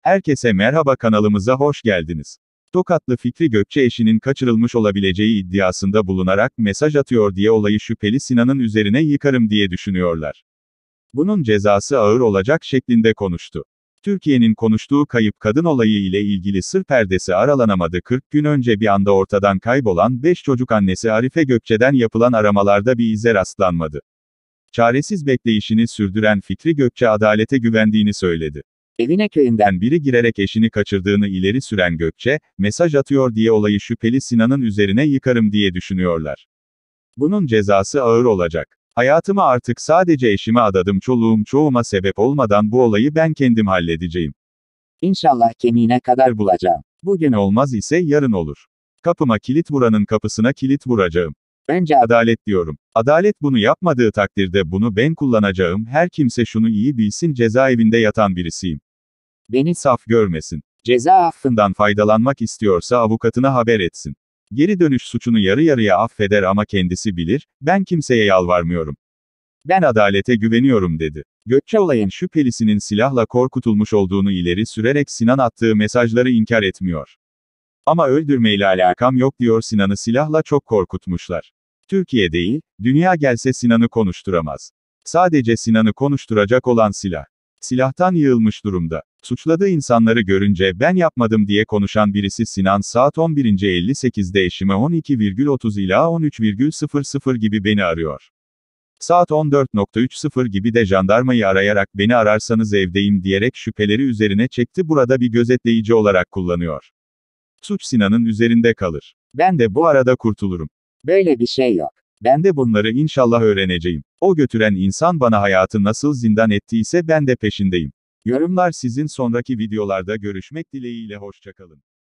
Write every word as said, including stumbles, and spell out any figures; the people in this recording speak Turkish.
Herkese merhaba, kanalımıza hoş geldiniz. Tokatlı Fikri Gökçe eşinin kaçırılmış olabileceği iddiasında bulunarak mesaj atıyor diye olayı şüpheli Sinan'ın üzerine yıkarım diye düşünüyorlar. Bunun cezası ağır olacak şeklinde konuştu. Türkiye'nin konuştuğu kayıp kadın olayı ile ilgili sır perdesi aralanamadı. kırk gün önce bir anda ortadan kaybolan beş çocuk annesi Arife Gökçe'den yapılan aramalarda bir ize rastlanmadı. Çaresiz bekleyişini sürdüren Fikri Gökçe adalete güvendiğini söyledi. Evine köyünden biri girerek eşini kaçırdığını ileri süren Gökçe, mesaj atıyor diye olayı şüpheli Sinan'ın üzerine yıkarım diye düşünüyorlar. Bunun cezası ağır olacak. Hayatımı artık sadece eşime adadım, çoluğum çoğuma sebep olmadan bu olayı ben kendim halledeceğim. İnşallah kemiğine kadar bulacağım. Bugün olmaz ise yarın olur. Kapıma kilit vuranın kapısına kilit vuracağım. Önce Adalet diyorum. Adalet bunu yapmadığı takdirde bunu ben kullanacağım. Her kimse şunu iyi bilsin, cezaevinde yatan birisiyim. beni Saf görmesin. ceza affından Bundan faydalanmak istiyorsa avukatına haber etsin. Geri dönüş suçunu yarı yarıya affeder ama kendisi bilir, ben kimseye yalvarmıyorum. Ben adalete güveniyorum dedi. Gökçe olayın şüphelisinin silahla korkutulmuş olduğunu ileri sürerek Sinan attığı mesajları inkar etmiyor. Ama öldürmeyle alakam yok diyor, Sinan'ı silahla çok korkutmuşlar. Türkiye değil, dünya gelse Sinan'ı konuşturamaz. Sadece Sinan'ı konuşturacak olan silah. Silahtan yığılmış durumda. Suçladığı insanları görünce ben yapmadım diye konuşan birisi Sinan saat on bir elli sekizde eşime on iki otuz ila on üç sıfır sıfır gibi beni arıyor. Saat on dört otuz gibi de jandarmayı arayarak beni ararsanız evdeyim diyerek şüpheleri üzerine çekti, burada bir gözetleyici olarak kullanıyor. Suç Sinan'ın üzerinde kalır. Ben de bu arada kurtulurum. böyle bir şey yok. Ben de bunları inşallah öğreneceğim. O götüren insan bana hayatı nasıl zindan ettiyse ben de peşindeyim. Yorumlar sizin, sonraki videolarda görüşmek dileğiyle, hoşça kalın.